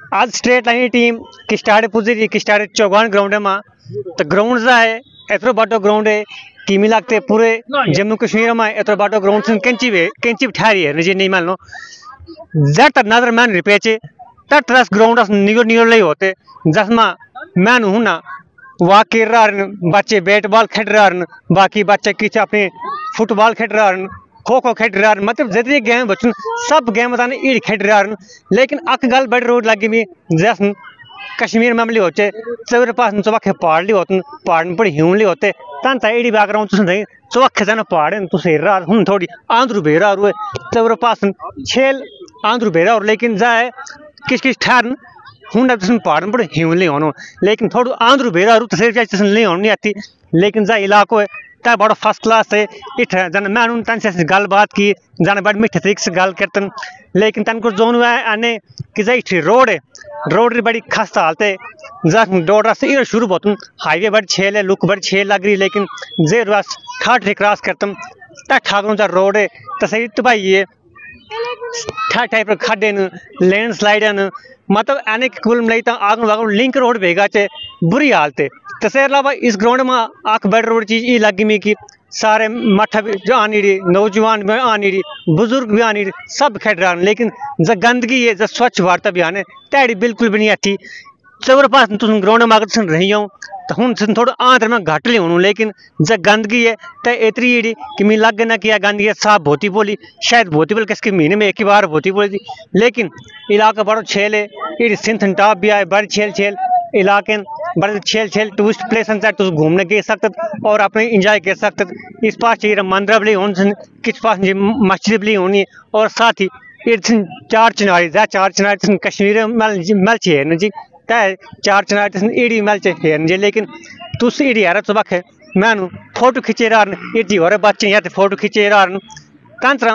आज straight line team किस्टाड़े पुजी किस्टाड़े Chaugan ground में तो ग्राउंड है एतरो बाटो ग्राउंड है कि मिलाते पूरे जम्मू कश्मीर में एतरो बाटो ग्राउंड से कैंची ठहरी है निजी नहीं मान लो जट नजर मैन रिपेचे तट रस ग्राउंड निगो निगो नहीं होते जसमा मैन हूं ना वाक कर रहा बच्चे बैट बॉल खेल रहा बाकी बच्चे किच अपने फुटबॉल खेल रहा खो खो खेल रहा मतलब जितनी गेम बच्चन सब गेम बताने ईड़ खेल रहा लेकिन अक गल बड़ी रोड लगी मी जस कश्मीर में होते चौरे पास चौखे पहाड़ ली होते पहाड़ पर हिम ली होते तन ईड़ी बैक नहीं चौखे जन पहाड़ तुम रहा हूँ थोड़ी आंध्र बेरा हुए चौरे पास छेल आंध्र बेरा और लेकिन जाए किस किस ठहर हूँ पहाड़ पर हिम नहीं होना लेकिन थोड़ा आंध्र बेरा तस्वीर नहीं होनी आती लेकिन जा इलाको है ता बड़ा फर्स्ट क्लास है इठ जन मैं तन से गल बात की जन बड़े मिठे तरीके से गल करतन लेकिन तन को जोन आने कि जा इठ रोड है रोड की बड़ी खस्ता हालत है जन दौड़ रास्ते इधर शुरू होतन हाईवे बड़ी छेल है लुक बड़ी छेल लग रही लेकिन जे रास ठाठ क्रॉस करतम ता ठाकरों का रोड है तस्वीर तबाही है टाइप खड्डे लैंड स्लाइड मतलब आने कुल मिलाई आग वाग लिंक रोड भेगा चे बुरी हालत है तसे अलावा इस ग्राउंड में आख बड़ रोड चीज ये लगी मी कि सारे मठा भी जो आनी रही नौजवान भी आनी रही बुजुर्ग भी आनी रही सब खेल रहा लेकिन ज गंदगी है ज स्वच्छ भारत अभियान है तैड़ी बिल्कुल भी नहीं अच्छी चौर पास तुम ग्राउंड में अगर रही हूँ तो हूँ थोड़ा आंतर में घट ली हूँ लेकिन ज गंदगी है तो इतनी ईड़ी कि मैं लग ना किया गंदगी साफ भोती बोली शायद भोती बोल किसके महीने में एक ही बार भोती बोली थी लेकिन इलाका बड़ा छेल है ईड़ी सिंथन टॉप भी आए बड़ी छेल छेल इलाके बड़े छेल छेल टूरिस्ट प्लेस तुम घूमने गे सकते और अपने इंजॉय कर सकते इस पास मंदिर भी होने किस पास मस्जिद भी होनी और साथ ही चार चिनारी कश्मीर मल हेरन जी तय चार चिनारी ईड़ी मल हेरन जी लेकिन तुस ईड़ी यार चबख मैं फोटो खिंचे रहा इडी हो बच्चे या फोटो खिंचे रहा तंत्र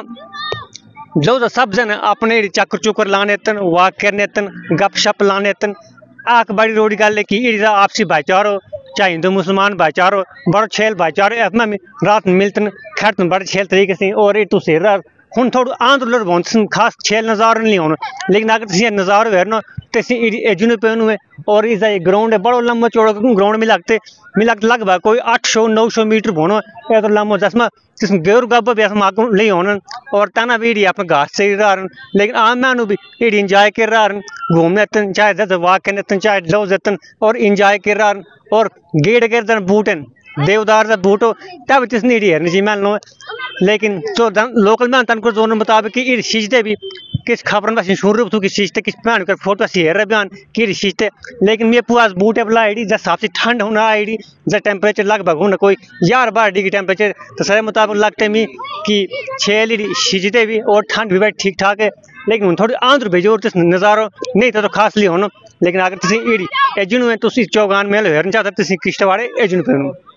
जो सब जन अपने चक्कर चुक्कर लाने वाक करने गप शप लाने आख बड़ी रोडी गल है कि आपसी भाईचारो चाहे हिंदू मुसलमान भाईचारो बड़ो छेल भाईचारो में रात मिलतन खड़तन बड़े छेल तरीके से और ये तुम रहा हूँ थोड़ा आंध्र बोन खास छेल नज़ारो नहीं होना लेकिन अगर तुम नज़ारो हेरना तो एजुने पे है और इस ग्राउंड है बड़ो लंबा चौड़ा ग्राउंड में लगते लगभग कोई 800-900 मीटर बोनो तो लंबा जसमा गेर गब भी नहीं होना और तना भी अपने घास से रहा लेकिन आम मैं भी इडी इंजॉय कर रहा घूमने चाहे वाक करने चाहे लो जतन और इंजॉय कर रहा और गेट कर बूटन देवदार बूट हो तब तिसनी इडी हेरनी जी मैं लो लेकिन जो लोकल में तन को जोन मुताबिक कि शीशते भी किस खबर में शुरू रूप किस शीशते किस प्लान कर फोटो हेर रहे बयान कि शीशते लेकिन मे पुआस बूटे बुला आई जब सबसे ठंड होना आई जब टेम्परेचर लगभग होना कोई 11-12 डिग्री टेम्परेचर तो सर मुताबिक लगते मी कि 6 शीजते भी और ठंड भी बैठ ठीक ठाक है लेकिन थोड़ी आंध्र भेजो नज़ारो नहीं तो खास ली होना लेकिन अगर तुम ईड़ी एजुन में चौगान मेल हेरना चाहते किश्तवाड़े एजुन पे